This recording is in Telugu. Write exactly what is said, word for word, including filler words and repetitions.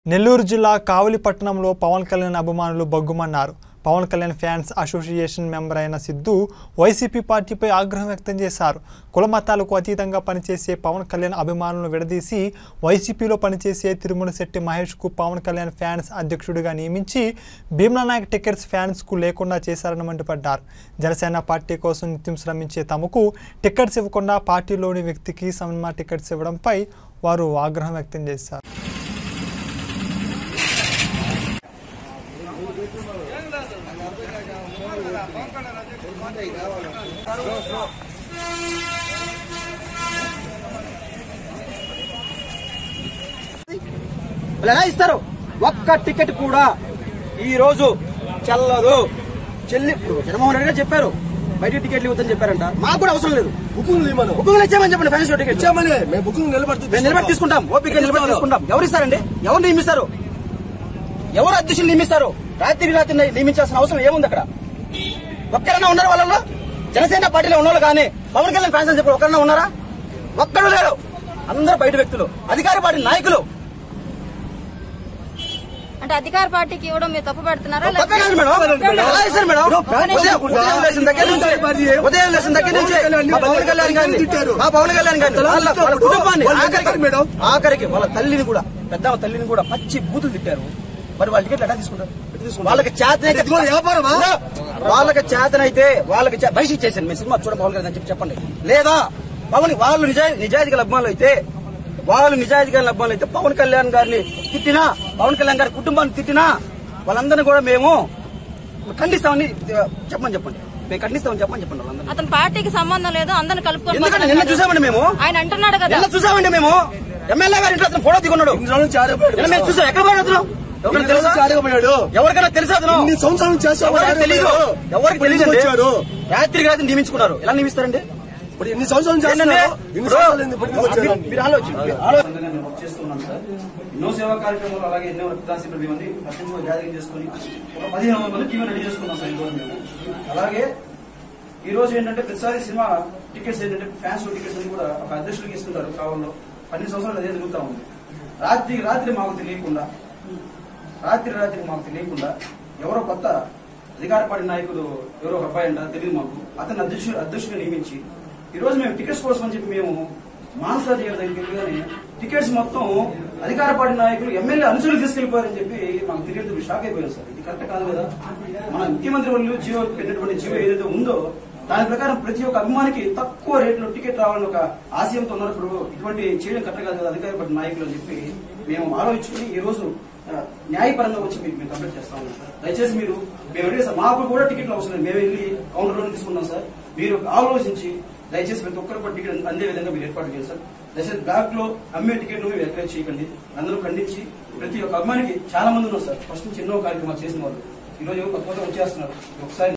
నెల్లూరు జిల్లా కావలిపట్టణంలో పవన్ కళ్యాణ్ అభిమానులు బగ్గుమన్నారు. Pawan Kalyan fans association member అయిన సిద్ధు వైసీపీ పార్టీపై ఆగ్రహం వ్యక్తం చేశారు. కులమతాలకు అతీతంగా పనిచేసే పవన్ కళ్యాణ్ అభిమానులను విడదీసి వైసీపీలో పనిచేసే తిరుమల శెట్టి మహేష్కు పవన్ కళ్యాణ్ ఫ్యాన్స్ అధ్యక్షుడిగా నియమించి భీమ్లా నాయక్ టికెట్స్ ఫ్యాన్స్కు లేకుండా చేశారని మండిపడ్డారు. జనసేన పార్టీ కోసం నిత్యం శ్రమించే తమకు టికెట్స్ ఇవ్వకుండా పార్టీలోని వ్యక్తికి సినిమా టికెట్స్ ఇవ్వడంపై వారు ఆగ్రహం వ్యక్తం చేశారు. ఎలా ఇస్తారు? ఒక్క టికెట్ కూడా ఈ రోజు చెల్లదు. చెల్లి జగన్మోహన్ రెడ్డి గారు చెప్పారు బయట టికెట్లు ఇవ్వద్దని చెప్పారంట. మాకు కూడా అవసరం లేదు. బుకింగ్ ఇచ్చామని చెప్పండి. ఫ్యాన్స్ టికెట్ ఇచ్చామని మేము బుకింగ్ నిలబడి నిలబడి తీసుకుంటాం. ఓపిక నిలబడి తీసుకుంటాం. ఎవరు ఇస్తారండి? ఎవరు నియమిస్తారు? ఎవరు అధ్యక్షులు నియమిస్తారు? రాత్రి రాత్రి నియమించాల్సిన అవసరం ఏముంది అక్కడ? ఒక్కరైనా ఉన్నారు వాళ్ళలో? జనసేన పార్టీలో ఉన్నోళ్ళు కానీ పవన్ కళ్యాణ్ ఫ్యాన్స్ అని చెప్పి ఒక్కరైనా ఉన్నారా? ఒక్కడు లేరు. అందరూ బయట వ్యక్తులు, అధికార పార్టీ నాయకులు. అంటే అధికార పార్టీకి ఇవ్వడం మీరు తప్పు పెడుతున్నారా? ఉదయం లేసిన దగ్గర నుంచి పవన్ కళ్యాణ్ గారిని పవన్ కళ్యాణ్ గారిని వాళ్ళ కుటుంబాన్ని ఆఖరికి వాళ్ళ తల్లిని కూడా పెద్ద తల్లిని కూడా పచ్చి బూతులు తిట్టారు. మరి వాళ్ళ టికెట్లు ఎలా తీసుకుంటారు? వాళ్ళకి చేతనైతే వాళ్ళకి చేతనైతే వాళ్ళకి బయట ఇచ్చేసాను. మేము సినిమా చూడ పవన్ కళ్యాణ్ అని చెప్పి చెప్పండి. లేదా పవన్ వాళ్ళు నిజాయి నిజాయితీగా అభిమానులు అయితే వాళ్ళు నిజాయితీగా అభిమానులు అయితే పవన్ కళ్యాణ్ గారిని తిట్టినా పవన్ కళ్యాణ్ గారి కుటుంబాన్ని తిట్టినా వాళ్ళందరినీ కూడా మేము ఖండిస్తామని చెప్పమని చెప్పండి. మేము ఖండిస్తామని చెప్పమని చెప్పండి. వాళ్ళందరూ అతని పార్టీకి సంబంధం లేదు, అందరిని కలుపుకోండి. ఎందుకంటే నిన్న చూసామండి మేము. ఆయన అంటున్నాడు కదా, నిన్న చూసామండి మేము. ఎమ్మెల్యే గారి ఇంట్లో అతను ఫోటో దిగున్నాడు. మేము చూసాం. ఎక్కడ పోయాడు? ఎవరికైనా తెలుసా? ఎవరికైనా తెలుసా? అతను తెలీదు. ఎవరికి తెలియదు. రాత్రి రాత్రి నియమించుకున్నారు. ఎలా నియమిస్తారండి? ఎన్ని సంవత్సరాలు చేస్తున్నాం సార్. ఎన్నో సేవా కార్యక్రమాలు అలాగే ఎన్నో రక్తదాన శిబిరాలు ఇవన్నీ పద్దెనిమిది జాతీయం చేసుకుని ఒక పదిహేను వందల మంది టీవీ రెడీ చేసుకున్నాం సార్. ఈ రోజు మేము అలాగే ఈ రోజు ఏంటంటే ప్రతిసారి సినిమా టికెట్స్ ఏంటంటే ఫ్యాన్స్ టికెట్స్ అన్ని కూడా ఒక అధ్యక్షుడికి ఇస్తుంటారు. కావాలో పన్నెండు సంవత్సరాలు అదే జరుగుతూ ఉంది. రాత్రి రాత్రి మాకు తెలియకుండా రాత్రి రాత్రి మాకు తెలియకుండా ఎవరో కొత్త అధికార పార్టీ నాయకుడు ఎవరో ఒక అబ్బాయి అంటారు తెలియదు మాకు. అతను అధ్యక్షుడు అధ్యక్షుడిగా నియమించి ఈ రోజు మేము టికెట్స్ కోసం అని చెప్పి మేము మానస దగ్గర దగ్గరగానే టికెట్స్ మొత్తం అధికార పార్టీ నాయకులు ఎమ్మెల్యే అనుచరులు తీసుకెళ్లిపోయారని చెప్పి మాకు తెలియదు. షాక్ అయిపోయారు సార్. ఇది కరెక్ట్ కాదు కదా. మన ముఖ్యమంత్రి వాళ్ళు జియో పెట్టినటువంటి జియో ఏదైతే ఉందో దాని ప్రకారం ప్రతి ఒక్క అభిమానికి తక్కువ రేట్లో టికెట్ రావాలని ఒక ఆశయంతో ఉన్నప్పుడు ఇటువంటి చేయడం కరెక్ట్ కాదు కదా అధికార పార్టీ నాయకులు అని చెప్పి మేము ఆలోచించుకుని ఈ రోజు న్యాయపరంగా వచ్చి మీకు మేము కంప్లీట్ చేస్తా ఉన్నాం సార్. దయచేసి మీరు మేము అడిగే సార్ మాకు కూడా టికెట్లు అవసరం లేదు. మేము వెళ్ళి కౌంటర్లో తీసుకున్నాం సార్. మీరు ఆలోచించి దయచేసి ప్రతి ఒక్కరు కూడా టికెట్ అందే విధంగా మీరు ఏర్పాటు చేయండి సార్. దయచేసి బ్లాక్ లో అమ్మే టికెట్లు మీరు ఎంకరేజ్ చేయకండి. అందరూ ఖండించి ప్రతి ఒక్క అభిమానికి చాలా మంది ఉన్నారు సార్. ఫస్ట్ నుంచి ఎన్నో కార్యక్రమాలు చేసిన వాళ్ళు ఈ రోజు కొత్త వచ్చేస్తున్నారు. ఒకసారి